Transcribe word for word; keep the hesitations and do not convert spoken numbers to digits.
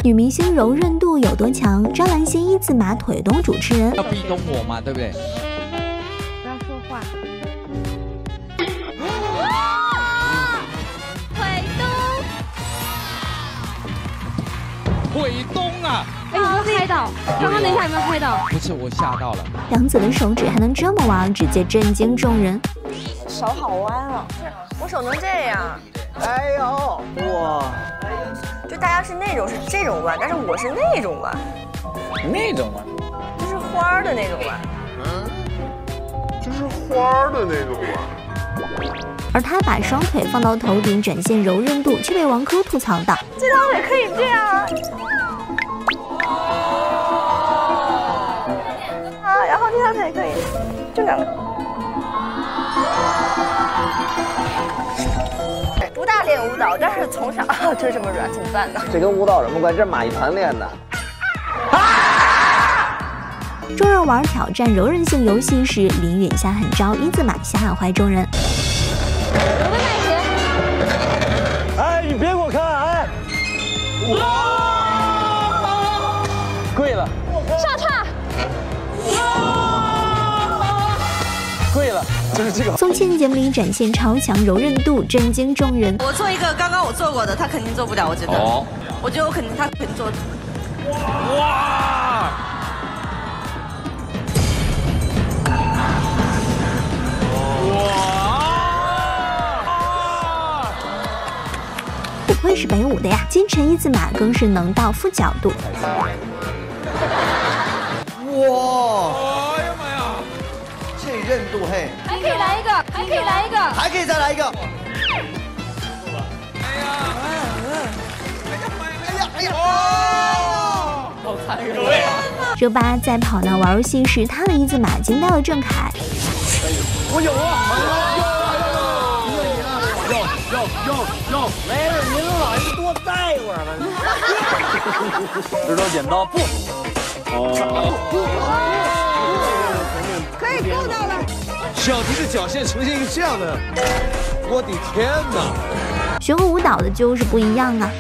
女明星柔韧度有多强？张兰心一字马腿动主持人， 要逼懂我嘛，对不对？ 不要说话。 腿东， 腿东啊！ 哎，有没有拍到？刚刚那一下有没有拍到？ 不是，我吓到了。 杨紫的手指还能这么弯，直接震惊众人。 手好弯啊！我手能这样。 哎呦，哇！ 就大家是那种是这种弯，但是我是那种弯， 那种弯， 就是花儿的那种弯。 嗯，就是花儿的那种弯。 而她把双腿放到头顶展现柔韧度，却被王珂吐槽道：“ 这条腿可以这样啊！”啊，然后这条腿可以这样。不大练舞蹈，但是从小啊就这么软，怎么办呢？ 这跟舞蹈有什么关系？这马一团练的。 众人玩挑战柔韧性游戏时，林允下狠招一字马吓坏众人。 我们买鞋。 哎，你别给我看，哎！跪了。 上叉。 跪了，就是这个。 宋茜节目里展现超强柔韧度，震惊众人。 我做一个刚刚我做过的，他肯定做不了，我觉得。哦。我觉得我肯定他肯定做。 哇！ 不愧是北舞的呀，金晨一字马更是能到负角度。 哇！哎呀妈呀！这韧度嘿！ 还可以来一个，还可以来一个， 还可以再来一个。 哎呀！ 哎呀！哎呀！ 哦，好残忍！ 热巴在跑那玩游戏时，她的一字马惊呆了郑恺。 我有啊！有有有！没事，您老爷多待一会儿吧。石头剪刀布。哦。 可以够到了。 小迪的脚现在呈现一个这样的，我的天哪！ 学过舞蹈的就是不一样啊。